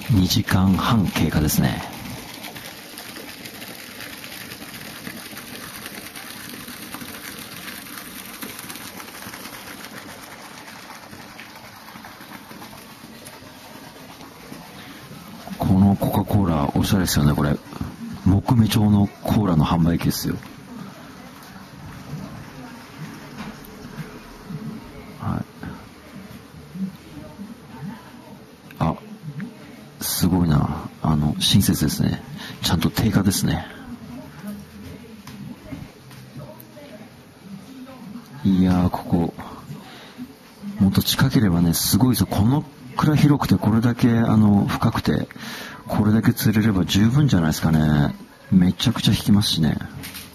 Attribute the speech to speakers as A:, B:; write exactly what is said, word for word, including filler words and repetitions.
A: にじかんはん経過ですね。このコカ・コーラおしゃれですよね。これ木目調のコーラの販売機ですよ。はい。あ、すごいな。あの親切ですね。ちゃんと定価ですね。いやー、ここもっと近ければね、すごいですよ。このくらい広くて、これだけあの深くて、これだけ釣れれば十分じゃないですかね。めちゃくちゃ引きますしね。